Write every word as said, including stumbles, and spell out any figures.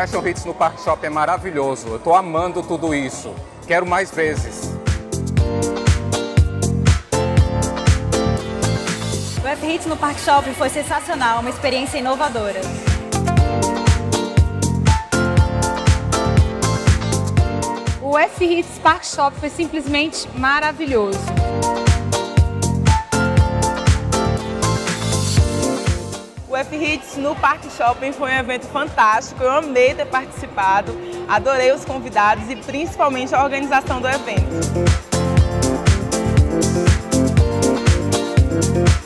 Fashion Hits no Park Shopping é maravilhoso. Eu tô amando tudo isso. Quero mais vezes. O F Hits no Park Shopping foi sensacional, uma experiência inovadora. O F Hits Park Shopping foi simplesmente maravilhoso. O F Hits no Park Shopping foi um evento fantástico, eu amei ter participado, adorei os convidados e principalmente a organização do evento.